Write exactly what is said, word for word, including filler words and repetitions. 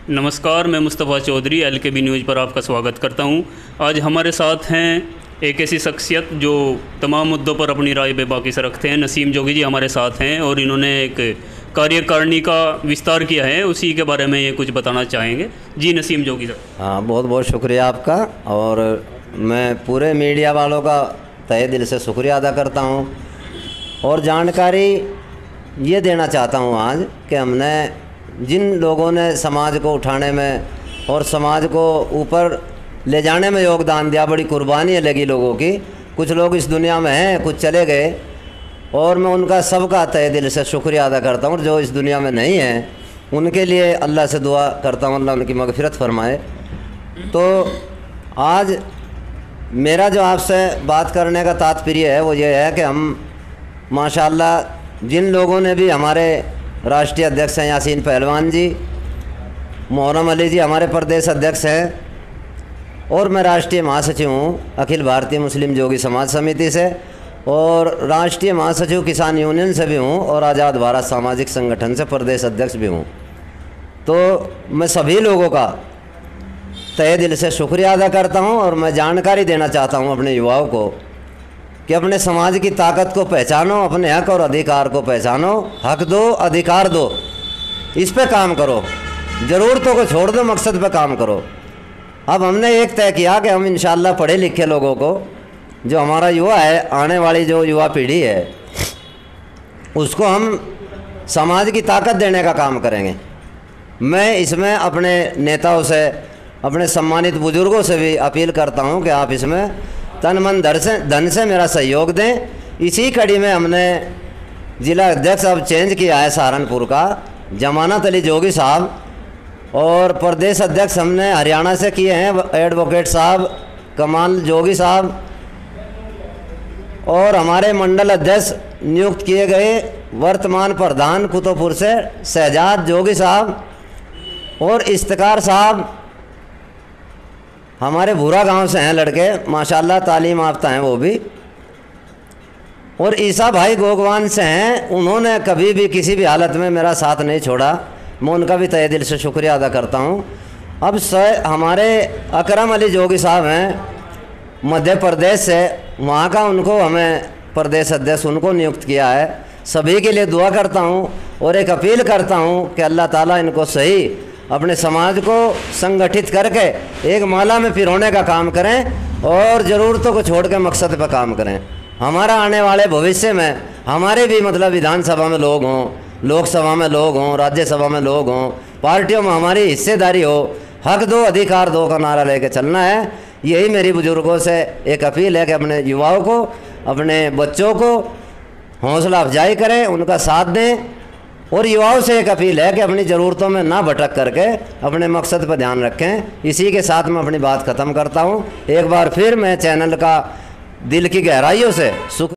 नमस्कार, मैं Mustafa Chaudhary L K B news पर आपका स्वागत करता हूं। आज हमारे साथ हैं एक ऐसी शख्सियत जो तमाम मुद्दों पर अपनी राय बेबाकी से रखते हैं। नसीम जोगी जी हमारे साथ हैं और इन्होंने एक कार्यकारिणी का विस्तार किया है, उसी के बारे में ये कुछ बताना चाहेंगे। जी नसीम जोगी सर। हाँ, बहुत बहुत शुक्रिया आपका। और मैं पूरे मीडिया वालों का तहे दिल से शुक्रिया अदा करता हूँ और जानकारी ये देना चाहता हूँ आज कि हमने जिन लोगों ने समाज को उठाने में और समाज को ऊपर ले जाने में योगदान दिया, बड़ी कुर्बानी है लगी लोगों की। कुछ लोग इस दुनिया में हैं, कुछ चले गए और मैं उनका सबका तहे दिल से शुक्रिया अदा करता हूँ। जो इस दुनिया में नहीं हैं उनके लिए अल्लाह से दुआ करता हूँ, अल्लाह उनकी मग़फ़िरत फरमाए। तो आज मेरा जो आपसे बात करने का तात्पर्य है वो ये है कि हम माशाअल्लाह जिन लोगों ने भी, हमारे राष्ट्रीय अध्यक्ष हैं यासीन पहलवान जी, मोहर्रम अली जी हमारे प्रदेश अध्यक्ष हैं, और मैं राष्ट्रीय महासचिव हूँ अखिल भारतीय मुस्लिम जोगी समाज समिति से, और राष्ट्रीय महासचिव किसान यूनियन से भी हूँ, और आज़ाद भारत सामाजिक संगठन से प्रदेश अध्यक्ष भी हूँ। तो मैं सभी लोगों का तहे दिल से शुक्रिया अदा करता हूँ और मैं जानकारी देना चाहता हूँ अपने युवाओं को कि अपने समाज की ताकत को पहचानो, अपने हक और अधिकार को पहचानो। हक दो, अधिकार दो, इस पे काम करो, ज़रूरतों को छोड़ दो, मकसद पे काम करो। अब हमने एक तय किया कि हम इंशाअल्लाह पढ़े लिखे लोगों को, जो हमारा युवा है, आने वाली जो युवा पीढ़ी है, उसको हम समाज की ताकत देने का काम करेंगे। मैं इसमें अपने नेताओं से, अपने सम्मानित बुजुर्गों से भी अपील करता हूं कि आप इसमें तन मन धन से धन से मेरा सहयोग दें। इसी कड़ी में हमने जिला अध्यक्ष अब चेंज किया है सहारनपुर का, जमानत अली जोगी साहब, और प्रदेश अध्यक्ष हमने हरियाणा से किए हैं एडवोकेट साहब कमाल जोगी साहब, और हमारे मंडल अध्यक्ष नियुक्त किए गए वर्तमान प्रधान कुतुबपुर से शहजाद जोगी साहब, और इफ्तिकार साहब हमारे भूरा गांव से हैं लड़के, माशाल्लाह तालीम याफ्ता हैं वो भी, और ईसा भाई गोगवान से हैं। उन्होंने कभी भी किसी भी हालत में मेरा साथ नहीं छोड़ा, मैं उनका भी तहे दिल से शुक्रिया अदा करता हूं। अब हमारे अकरम अली जोगी साहब हैं मध्य प्रदेश से, वहाँ का उनको हमें प्रदेश अध्यक्ष उनको नियुक्त किया है। सभी के लिए दुआ करता हूँ और एक अपील करता हूँ कि अल्लाह ताला इनको सही अपने समाज को संगठित करके एक माला में पिरोने का काम करें और ज़रूरतों को छोड़ के मकसद पर काम करें। हमारा आने वाले भविष्य में हमारे भी मतलब विधानसभा में लोग हों, लोकसभा में लोग हों, राज्यसभा में लोग हों, पार्टियों में हमारी हिस्सेदारी हो। हक दो, अधिकार दो का नारा लेके चलना है। यही मेरी बुजुर्गों से एक अपील है कि अपने युवाओं को, अपने बच्चों को हौसला अफजाई करें, उनका साथ दें, और युवाओं से एक अपील है कि अपनी ज़रूरतों में ना भटक करके अपने मकसद पर ध्यान रखें। इसी के साथ मैं अपनी बात ख़त्म करता हूँ। एक बार फिर मैं चैनल का दिल की गहराइयों से शुक्र